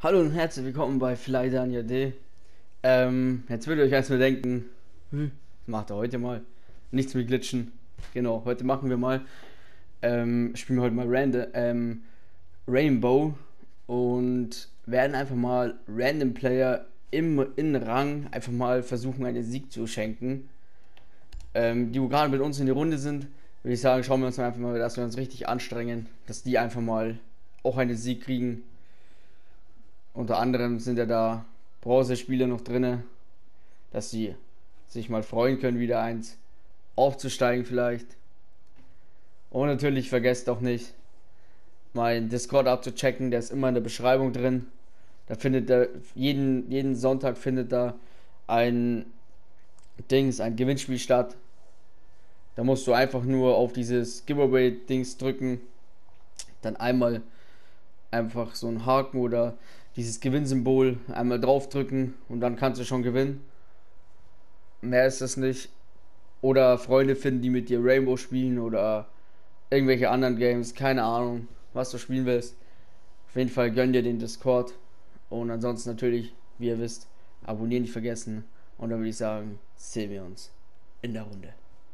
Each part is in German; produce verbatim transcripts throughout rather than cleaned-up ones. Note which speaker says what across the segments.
Speaker 1: Hallo und herzlich willkommen bei Flydania D. Ähm, jetzt würdet ihr euch erstmal denken, hm, was macht er heute mal? Nichts mit Glitchen. Genau, heute machen wir mal, ähm, spielen wir heute mal Random, ähm, Rainbow und werden einfach mal Random Player im in Rang einfach mal versuchen, einen Sieg zu schenken. Ähm, die gerade mit uns in die Runde sind, würde ich sagen, schauen wir uns einfach mal, dass wir uns richtig anstrengen, dass die einfach mal auch einen Sieg kriegen. Unter anderem sind ja da Bronzespieler noch drin, dass sie sich mal freuen können, wieder eins aufzusteigen vielleicht. Und natürlich vergesst auch nicht, meinen Discord abzuchecken, der ist immer in der Beschreibung drin. Da findet er jeden, jeden Sonntag findet da ein Dings, ein Gewinnspiel statt. Da musst du einfach nur auf dieses Giveaway-Dings drücken, dann einmal einfach so einen Haken oder dieses Gewinnsymbol einmal draufdrücken und dann kannst du schon gewinnen. Mehr ist das nicht. Oder Freunde finden, die mit dir Rainbow spielen oder irgendwelche anderen Games, keine Ahnung, was du spielen willst. Auf jeden Fall gönn dir den Discord. Und ansonsten natürlich, wie ihr wisst, abonnieren nicht vergessen. Und dann würde ich sagen, sehen wir uns in der Runde.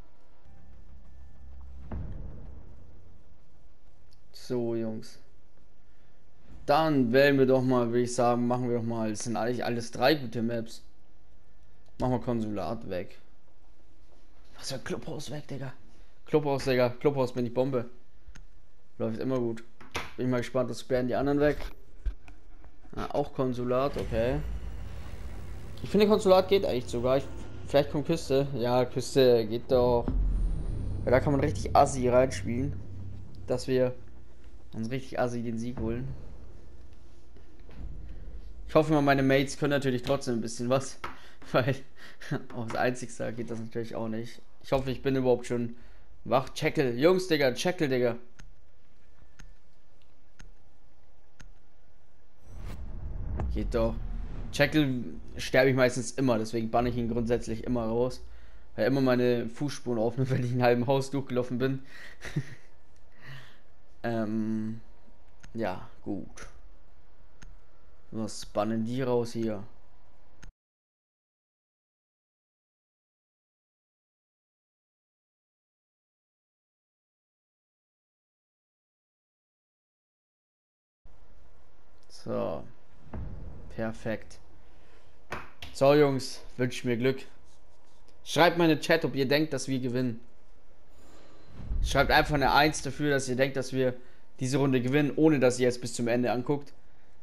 Speaker 1: So, Jungs. Dann wählen wir doch mal, würde ich sagen, machen wir doch mal. Es sind eigentlich alles drei gute Maps. Machen wir Konsulat weg. Was für ein Clubhaus weg, Digga. Clubhaus, Digga. Clubhaus bin ich Bombe. Läuft immer gut. Bin ich mal gespannt, was sperren die anderen weg. Ah, auch Konsulat, okay. Ich finde, Konsulat geht eigentlich sogar. Ich, vielleicht kommt Küste. Ja, Küste geht doch. Ja, da kann man richtig assi reinspielen. Dass wir uns richtig assi den Sieg holen. Ich hoffe mal, meine Mates können natürlich trotzdem ein bisschen was. Weil aufs Einzigste geht das natürlich auch nicht. Ich hoffe, ich bin überhaupt schon wach. Checkle. Jungs, Digga. Checkle, Digga. Geht doch. Checkle sterbe ich meistens immer, deswegen banne ich ihn grundsätzlich immer raus. Weil er immer meine Fußspuren aufnimmt, wenn ich ein halben Haus durchgelaufen bin. ähm, ja, gut. Was bannen die raus hier? So. Perfekt. So, Jungs, wünscht mir Glück. Schreibt mal in den Chat, ob ihr denkt, dass wir gewinnen. Schreibt einfach eine eins dafür, dass ihr denkt, dass wir diese Runde gewinnen, ohne dass ihr jetzt bis zum Ende anguckt.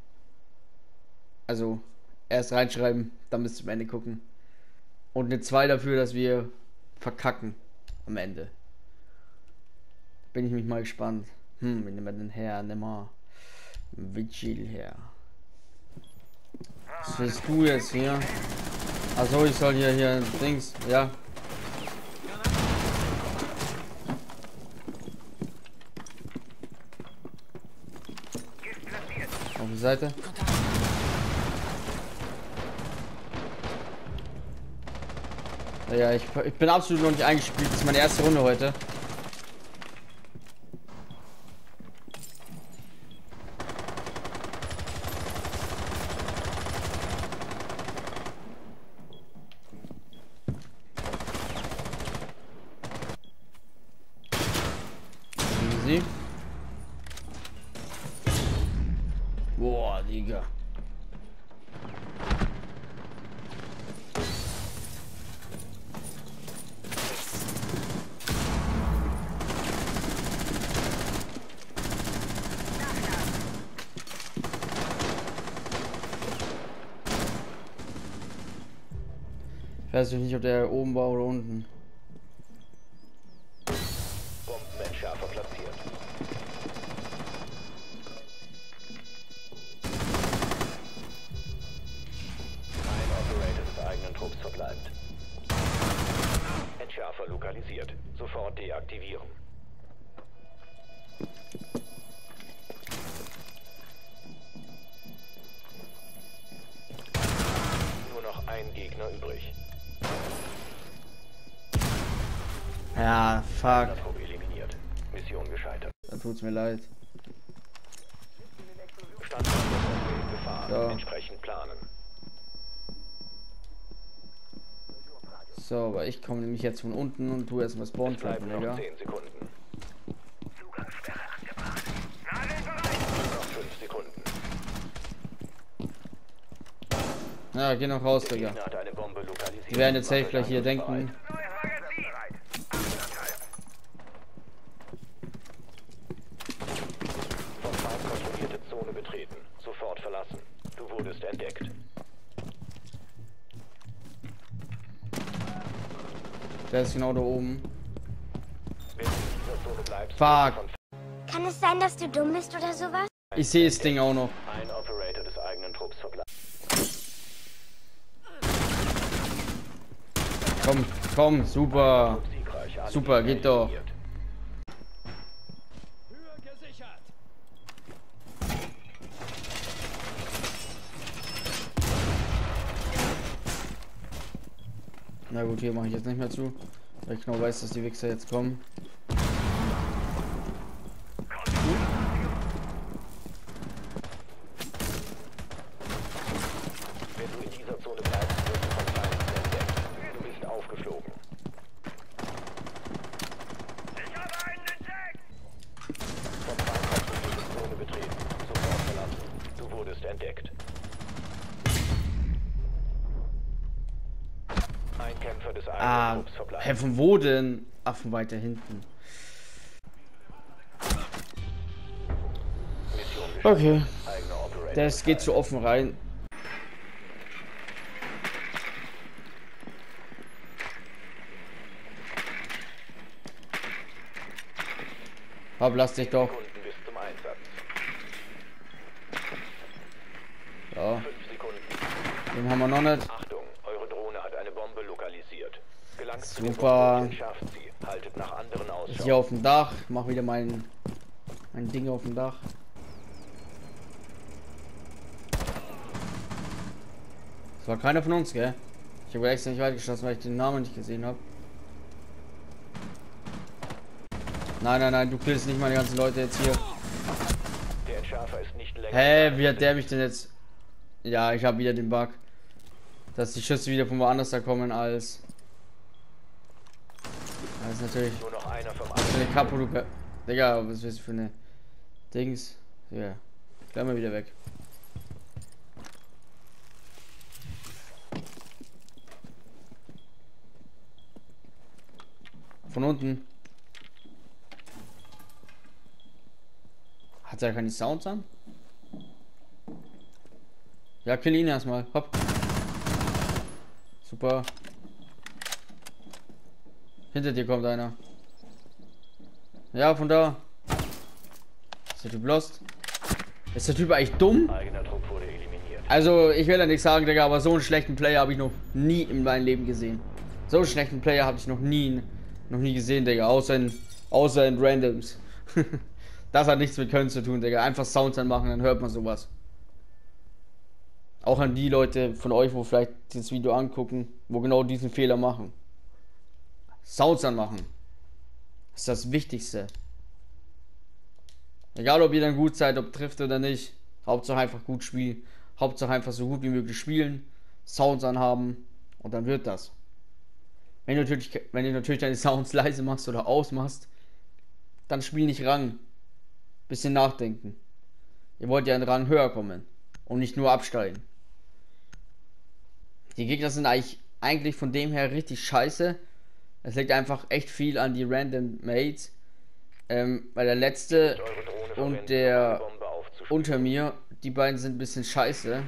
Speaker 1: Also, erst reinschreiben, dann bis zum Ende gucken. Und eine zwei dafür, dass wir verkacken am Ende. Bin ich mich mal gespannt. Hm, wie nehmen wir den her? Nimm mal Vigil her. Was willst du jetzt hier? Achso, ich soll hier, hier, Dings, ja. Auf die Seite. Ja, ich, ich bin absolut noch nicht eingespielt. Das ist meine erste Runde heute. Easy. Boah, Digga. Ich weiß nicht, ob der oben war oder unten.
Speaker 2: Bombenentschärfer platziert. Ein Operator des eigenen Trupps verbleibt. Entschärfer lokalisiert. Sofort deaktivieren. Nur noch ein Gegner übrig.
Speaker 1: Ja, fuck.
Speaker 2: Trupp eliminiert. Mission gescheitert.
Speaker 1: Dann tut's mir leid.
Speaker 2: Standort in Gefahr.
Speaker 1: So.
Speaker 2: Entsprechend planen.
Speaker 1: So, aber ich komme nämlich jetzt von unten und tu erstmal Spawn
Speaker 2: Es bleiben
Speaker 1: trappen,
Speaker 2: noch
Speaker 1: Digga.
Speaker 2: zehn Sekunden. Noch fünf Sekunden.
Speaker 1: Ja, geh noch raus,
Speaker 2: Der
Speaker 1: Digga.
Speaker 2: Gegner hat eine Bombe lokalisiert.
Speaker 1: Die werden jetzt safe
Speaker 2: Macht
Speaker 1: gleich
Speaker 2: euch
Speaker 1: hier
Speaker 2: angriffsbereit.
Speaker 1: denken.
Speaker 2: Vom Feind kontrollierte Zone betreten. Sofort verlassen. Du wurdest entdeckt.
Speaker 1: Der ist genau da oben.
Speaker 2: Wenn du in dieser Zone bleibst,
Speaker 1: Fuck.
Speaker 2: wirst du
Speaker 3: Kann es sein, dass du dumm bist oder sowas?
Speaker 1: Ich sehe das Ding auch noch.
Speaker 2: von ein Operator des eigenen Trupps verbleibt.
Speaker 1: Komm, komm, super.
Speaker 2: Siegreich. Alle
Speaker 1: Super,
Speaker 2: Gegner
Speaker 1: geht doch.
Speaker 2: eliminiert.
Speaker 1: Na gut, hier mache ich jetzt nicht mehr zu, weil ich genau weiß, dass die Wichser jetzt kommen.
Speaker 2: Wenn du in dieser Zone bleibst, wirst du von Feinden entdeckt. Du bist aufgeflogen. Vom Feind kontrollierte Zone betreten. Sofort verlassen. Du wurdest entdeckt. Ein Kämpfer des eigenen
Speaker 1: Ah,
Speaker 2: Trupps verbleibt.
Speaker 1: hä, von wo denn? Ach, von weiter hinten.
Speaker 2: Mission geschafft.
Speaker 1: Okay,
Speaker 2: Eigener Operator.
Speaker 1: das geht zu offen rein. Hab, lass dich doch.
Speaker 2: Sekunden bis zum Einsatz.
Speaker 1: Ja,
Speaker 2: Fünf Sekunden.
Speaker 1: den haben wir noch nicht.
Speaker 2: Achtung, eure Drohne hat eine Bombe lokalisiert. Gelangt zu den
Speaker 1: Super.
Speaker 2: Bomben, entschärft sie. Haltet nach anderen
Speaker 1: Ist
Speaker 2: Ausschau.
Speaker 1: hier auf dem Dach. Mach wieder mein, mein Ding auf dem Dach. Das war keiner von uns, gell? Ich habe extra nicht weit geschossen, weil ich den Namen nicht gesehen habe. Nein, nein, nein, du killst nicht meine ganzen Leute jetzt hier.
Speaker 2: Der Entschärfer ist nicht länger.
Speaker 1: Hä, wie hat der mich denn jetzt... Ja, ich habe wieder den Bug. Dass die Schüsse wieder von woanders da kommen als... Das ist natürlich...
Speaker 2: Nur noch einer vom
Speaker 1: Für
Speaker 2: anderen.
Speaker 1: eine Kapo, du... Digga, was ist das für eine... Dings? Ja. Bleib mal wieder weg. Von unten. Hat er keine Sounds an? Ja, kill ihn erstmal. Hopp. Super. Hinter dir kommt einer. Ja, von da. Ist der Typ lost? Ist der Typ eigentlich dumm?
Speaker 2: Eigener Trupp wurde eliminiert.
Speaker 1: Also, ich will ja nichts sagen, Digga, aber so einen schlechten Player habe ich noch nie in meinem Leben gesehen. So einen schlechten Player habe ich noch nie, noch nie gesehen, Digga. Außer in, außer in Randoms. Das hat nichts mit Können zu tun, Digga. Einfach Sounds anmachen, dann hört man sowas. Auch an die Leute von euch, wo vielleicht dieses Video angucken, wo genau diesen Fehler machen. Sounds anmachen. Das ist das Wichtigste. Egal, ob ihr dann gut seid, ob trifft oder nicht. Hauptsache einfach gut spielen. Hauptsache einfach so gut wie möglich spielen. Sounds anhaben. Und dann wird das. Wenn du natürlich, wenn du natürlich deine Sounds leise machst oder ausmachst, dann spiel nicht Rang. Bisschen nachdenken. Ihr wollt ja einen Rang höher kommen. Und nicht nur absteigen. Die Gegner sind eigentlich, eigentlich von dem her richtig scheiße. Es liegt einfach echt viel an die Random Mates. Ähm, weil der letzte
Speaker 2: Eure Drohne
Speaker 1: und
Speaker 2: verwenden, um
Speaker 1: der
Speaker 2: eine Bombe aufzuspüren.
Speaker 1: unter mir, die beiden sind ein bisschen scheiße.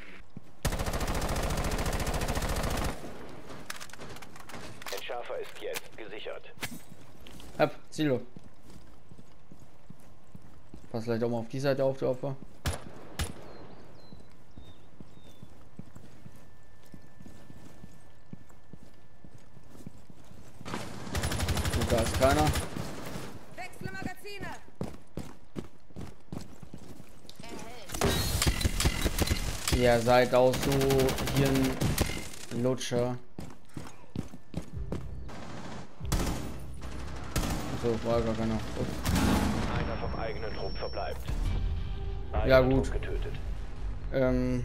Speaker 2: Entschärfer ist jetzt gesichert.
Speaker 1: Hab, Zielo. Pass vielleicht auch mal auf die Seite auf, der Opfer. Gut, da ist keiner.
Speaker 4: Wechsle Magazine!
Speaker 1: Ihr seid auch so hier ein Lutscher. So, war gar keiner. Gut.
Speaker 2: Einer vom eigenen Trupp verbleibt.
Speaker 1: Ja,
Speaker 2: Eigener
Speaker 1: gut.
Speaker 2: Trupp getötet.
Speaker 1: Ähm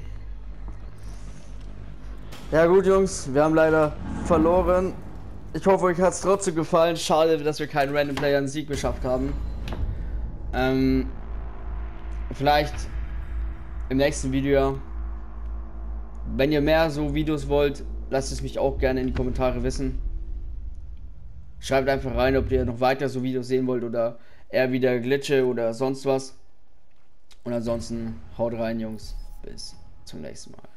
Speaker 1: ja gut, Jungs, wir haben leider verloren. Ich hoffe, euch hat es trotzdem gefallen. Schade, dass wir keinen Random Player einen Sieg geschafft haben. Ähm, vielleicht im nächsten Video. Wenn ihr mehr so Videos wollt, lasst es mich auch gerne in die Kommentare wissen. Schreibt einfach rein, ob ihr noch weiter so Videos sehen wollt oder eher wieder Glitche oder sonst was. Und ansonsten haut rein, Jungs. Bis zum nächsten Mal.